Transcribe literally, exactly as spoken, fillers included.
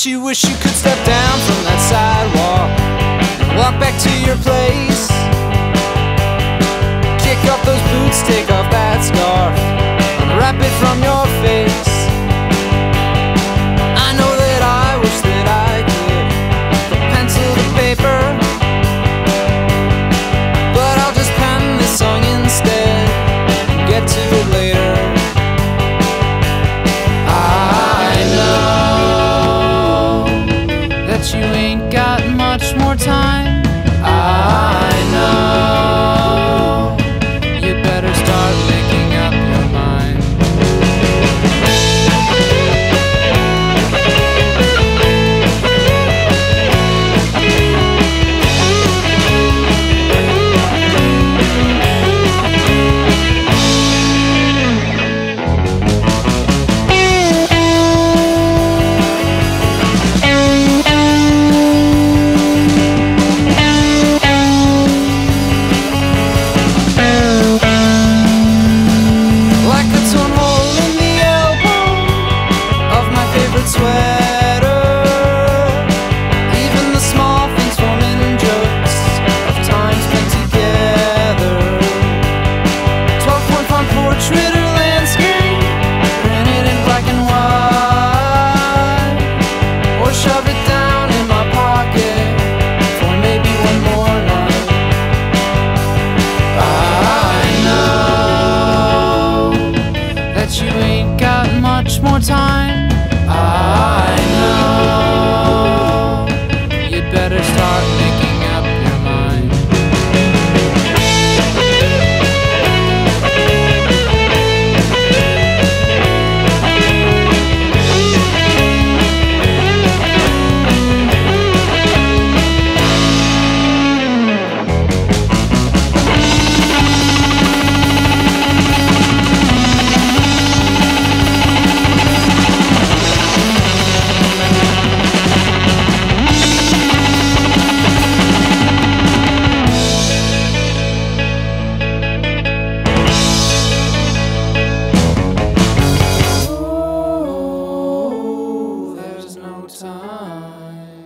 you wish you could step down from that sidewalk and walk back to your place. Kick off those boots, take off that scarf, unwrap it from your face. I know that I wish that I could put pencil to paper, but I'll just pen this song instead and get to it later. I know that you ain't got much more time. I know you better start making up your mind. Sweater, even the small things forming jokes of time spent together. Twelve point font portrait or landscape, printed in black and white, or shove it down in my pocket for maybe one more night. I know that you ain't got much more time. I know you'd better start making up your mind. Time.